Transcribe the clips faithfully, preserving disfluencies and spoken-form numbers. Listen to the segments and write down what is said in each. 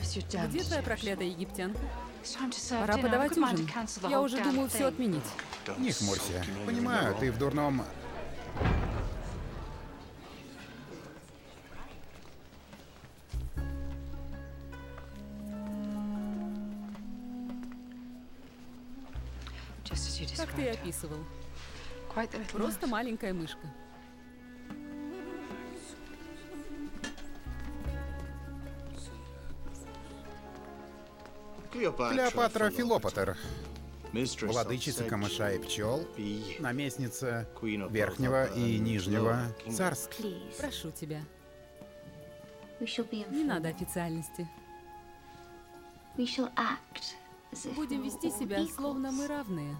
Где твоя проклятая египтянка? Пора Пора подавать ужин. Я уже думаю все отменить. Не хмурься. Понимаю, ты в дурном... Как ты и описывал. Просто маленькая мышка. Клеопатра Филопатер, владычица камыша и пчел, наместница Верхнего и Нижнего царств. Прошу тебя. Не надо официальности. Будем вести себя, словно мы равные.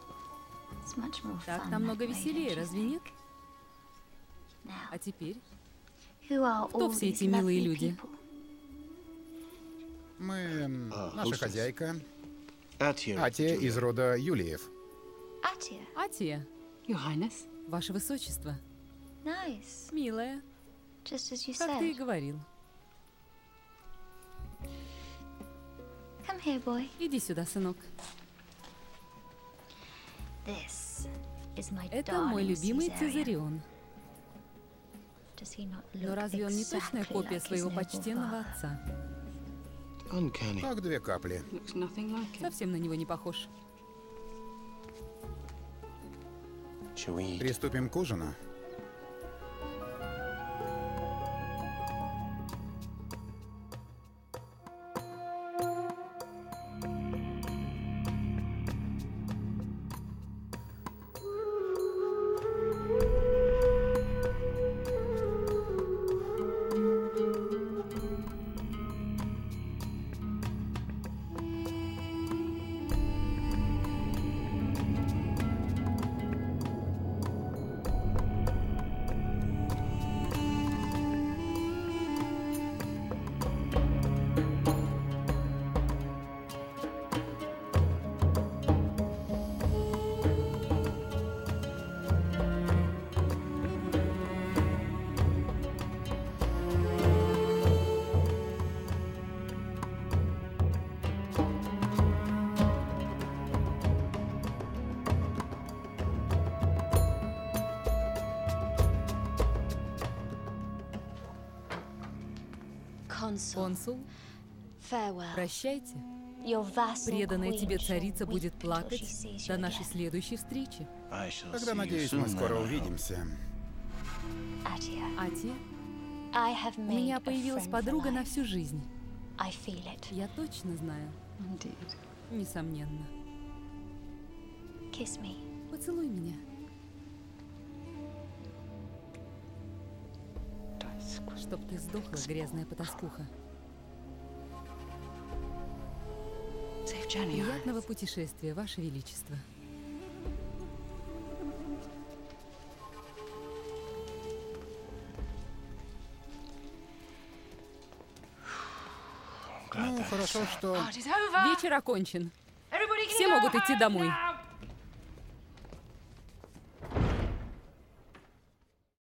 Так намного веселее, разве нет? А теперь? Кто все эти милые люди? Мы... наша хозяйка, Атия из рода Юлиев. Атия, ваше высочество. Милая, как ты и говорил. Иди сюда, сынок. Это мой любимый Цезарион. Но разве он не точная копия своего почтенного отца? Как две капли. Совсем на него не похож. Приступим к ужину. Консул, прощайте. Преданная тебе царица будет плакать до нашей следующей встречи. Тогда, надеюсь, мы скоро увидимся. Атия, у меня появилась подруга на всю жизнь. Я точно знаю. Несомненно. Поцелуй меня. Чтоб ты сдохла, грязная потаскуха. Приятного путешествия, Ваше Величество. Ну, хорошо, что... Вечер окончен. Все могут идти домой.